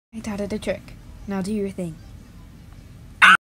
I taught it a trick. Now do your thing.